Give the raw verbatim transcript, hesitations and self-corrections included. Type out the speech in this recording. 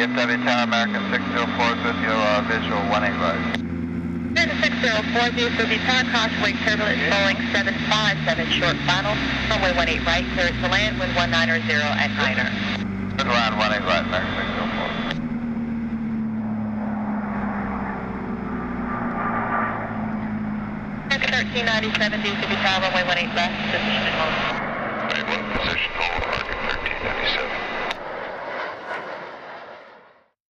F W Tower American six zero four with your uh, visual one eight right. six zero four, D F W Tower, crossway turbulence, Boeing seven five seven, short final, runway one eight right, clear to land, wind one niner zero at niner. Good line one eight right, American six zero four. thirteen ninety-seven, D F W Tower, runway one eight left, position and hold. Runway one, position hold, American thirteen ninety-seven.